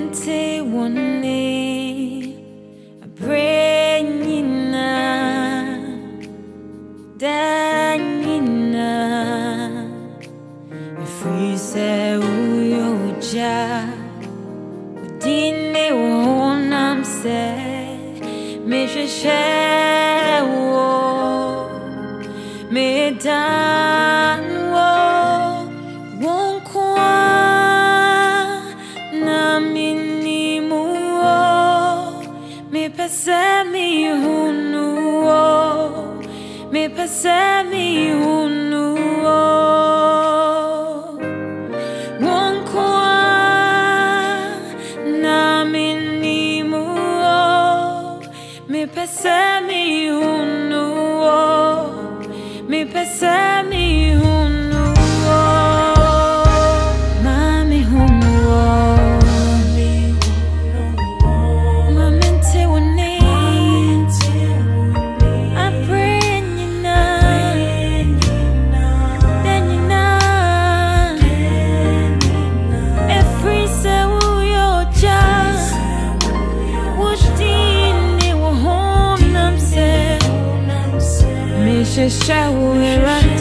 mente one I bring na danina free se uyoja dine wonam se me shewo me dan wo won kwa na minimu me pese mi hunu me pese mi hunu won kwa na minimu me pese mi hunu me pese mi hunu mami hunu mamente one I bring you now then you know every soul your child was me she shower